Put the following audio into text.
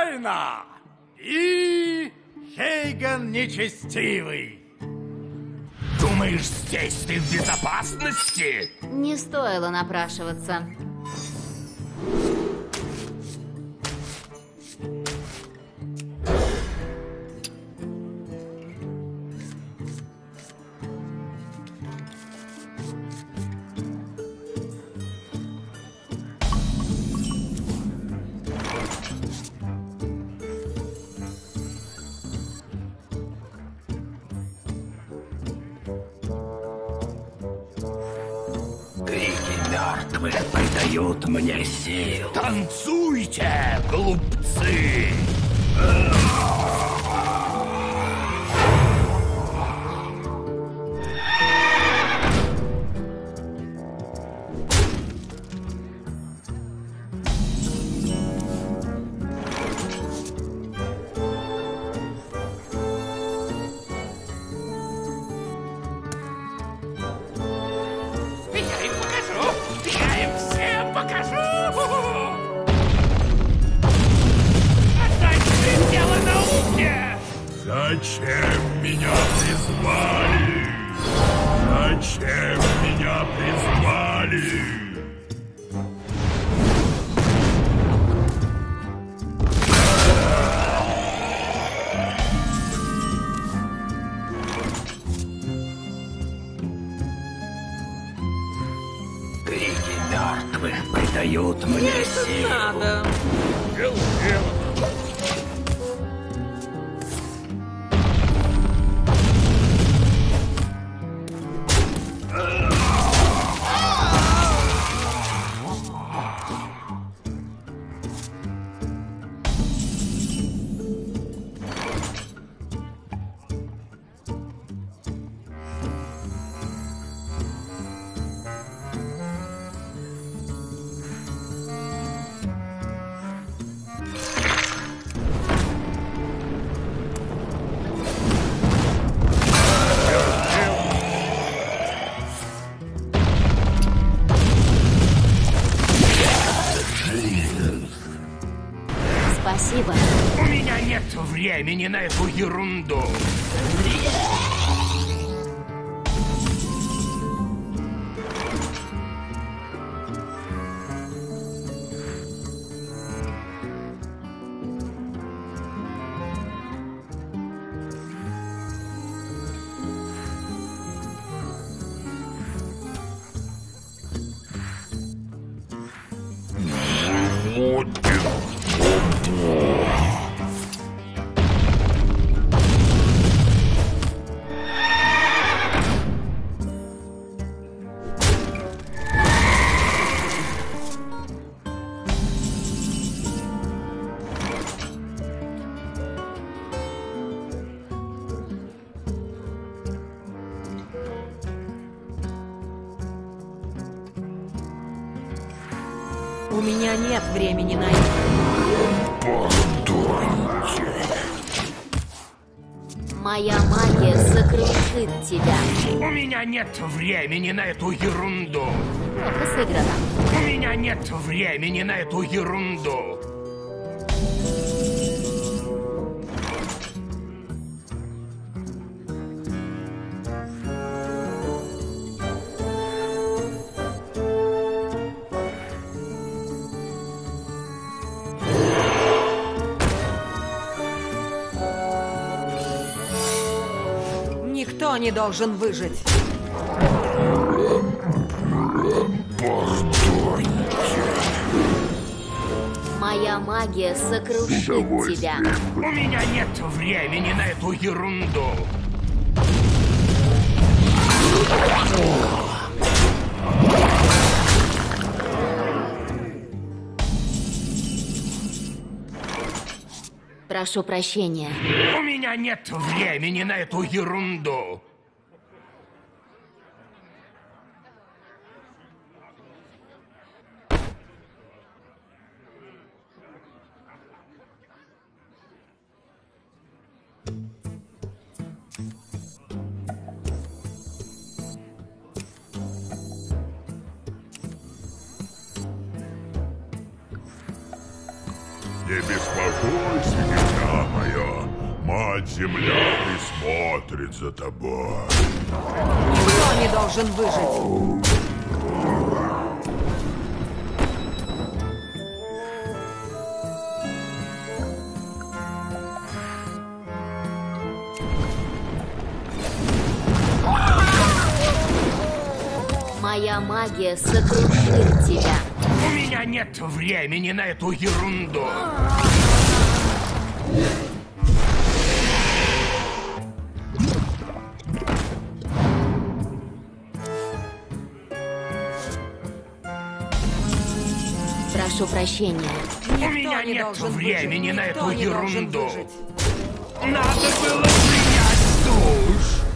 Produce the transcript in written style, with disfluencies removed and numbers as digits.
война и Хейген нечестивый. Думаешь, здесь ты в безопасности? Не стоило напрашиваться. Мертвых придают мне сил. Танцуйте, глупцы! Зачем меня призвали? Зачем меня призвали? Крики мертвых придают мне сил. Надо. Спасибо. У меня нет времени на эту ерунду. У меня нет времени на это. Моя магия сокрушит тебя. У меня нет времени на эту ерунду. Плохо сыграно. У меня нет времени на эту ерунду. Никто не должен выжить. Моя магия сокрушит тебя. У меня нет времени на эту ерунду. Прошу прощения. У меня нет времени на эту ерунду. Не беспокойся, дитя мое. Мать-Земля присмотрит за тобой. Никто не должен выжить. Моя магия сокрушит тебя. У меня нет времени на эту ерунду. Прошу прощения. У меня не нет должен времени выжить. на Никто эту не должен ерунду. выжить. Надо было принять душ.